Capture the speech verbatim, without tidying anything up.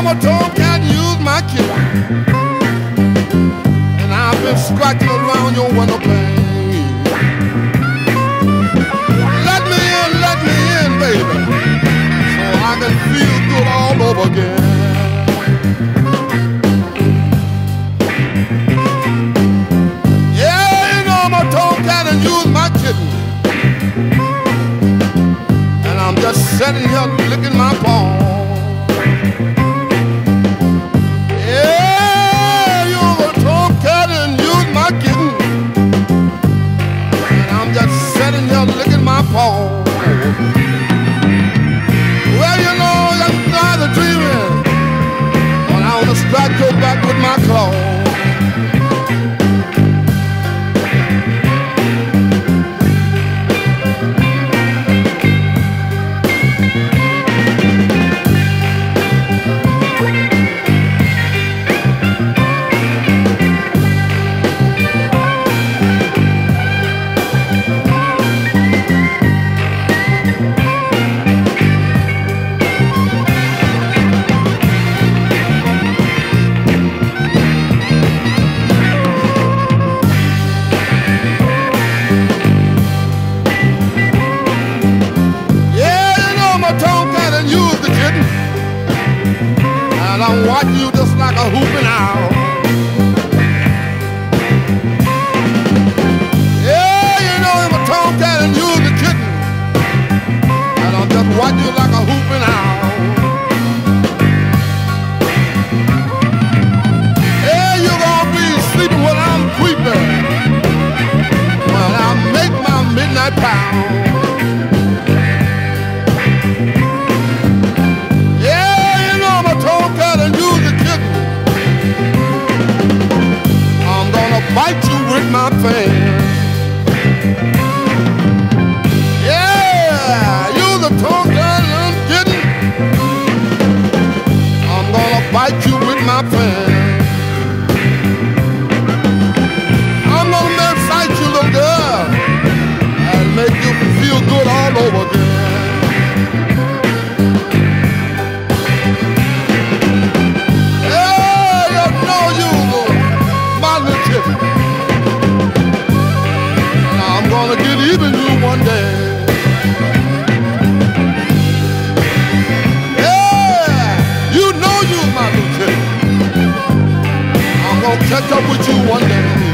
a tomcat use my kitten, and I've been scratching around your window pane. Let me in, let me in, baby, so I can feel good all over again. Yeah, you know I'm a tomcat and use my kitten, and I'm just sitting here licking my paw. Licking my paw. Well, you know, I'm not a dreaming when I wanna strike your back with my claw. And I'm watching you just like a hooping owl. Yeah, you know I'm a tomcat and you're the kitten, and I'm just watching you like a hooping owl. Yeah, you're gonna be sleeping when I'm creeping, when I make my midnight pound. Bite you with my fingers. Yeah, you're the tomcat I'm getting. I'm gonna bite you with my fingers. I'm gonna excite you, little girl, and make you feel good all over again. Gonna get even you one day. Yeah, you know you're my little kid. I'm gonna catch up with you one day.